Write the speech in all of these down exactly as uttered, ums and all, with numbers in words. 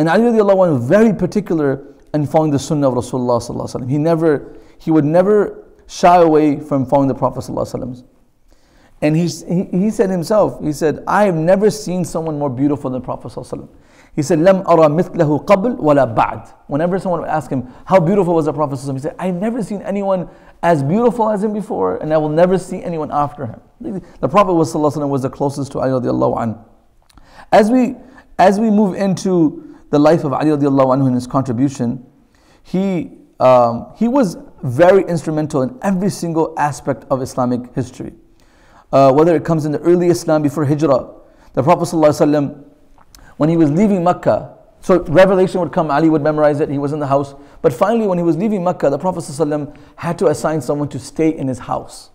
And Ali radiallahu anhu was very particular in following the sunnah of Rasulullah sallallahu alaihi wasallam. He never, he would never shy away from following the Prophet sallallahu alaihi wasallam. And he, he, he said himself, he said, I have never seen someone more beautiful than the Prophet sallallahu alaihi wasallam. He said, "Lam ara mithlahu qabl wala ba'd." Whenever someone would ask him, how beautiful was the Prophet sallallahu alaihi wasallam, he said, I've never seen anyone as beautiful as him before, and I will never see anyone after him. The Prophet was, sallallahu alaihi wasallam, was the closest to Ali radiallahu anhu. As we, as we move into the life of Ali radiallahu anhu and his contribution, he, um, he was very instrumental in every single aspect of Islamic history. Uh, whether it comes in the early Islam before Hijrah, the Prophet sallallahu alaihi wasallam, when he was leaving Mecca, so revelation would come, Ali would memorize it, he was in the house. But finally, when he was leaving Mecca, the Prophet ﷺ had to assign someone to stay in his house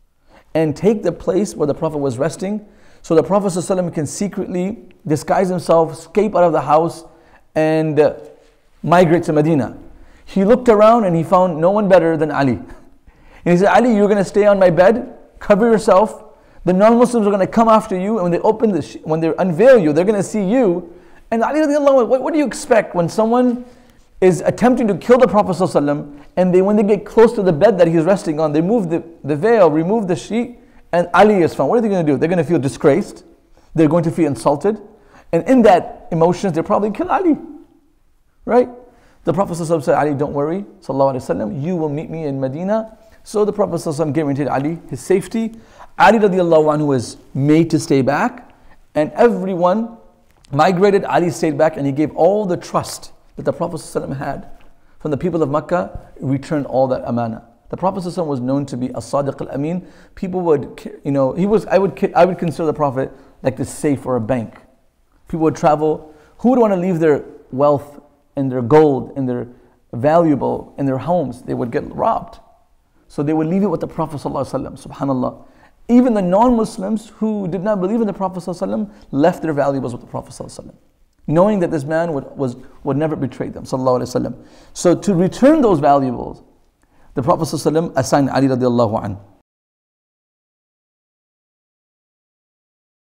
and take the place where the Prophet was resting, so the Prophet ﷺ can secretly disguise himself, escape out of the house, and uh, migrate to Medina. He looked around and he found no one better than Ali. And he said, Ali, you're going to stay on my bed, cover yourself. The non-Muslims are going to come after you, and when they open the, sh- when they unveil you, they're going to see you. And Ali radiallahu anhu, what, what do you expect when someone is attempting to kill the Prophet ﷺ, and they, when they get close to the bed that he's resting on, they move the, the veil, remove the sheet, and Ali is found. What are they going to do? They're going to feel disgraced. They're going to feel insulted. And in that emotions, they'll probably kill Ali. Right? The Prophet ﷺ said, Ali, don't worry, sallallahu alaihi wasallam, you will meet me in Medina. So the Prophet ﷺ guaranteed Ali his safety. Ali radiallahu anhu was made to stay back, and everyone migrated. Ali stayed back, and he gave all the trust that the Prophet ﷺ had from the people of Mecca, returned all that amana. The Prophet ﷺ was known to be a Sadiq al-Amin. People would, you know, he was, I would, I would consider the Prophet like the safe or a bank. People would travel. Who would want to leave their wealth and their gold and their valuable in their homes? They would get robbed. So they would leave it with the Prophet ﷺ, subhanallah. Even the non-Muslims who did not believe in the Prophet ﷺ left their valuables with the Prophet ﷺ, knowing that this man would, was, would never betray them, sallallahu alaihi wasallam. So to return those valuables, the Prophet ﷺ assigned Ali radiallahu anhu.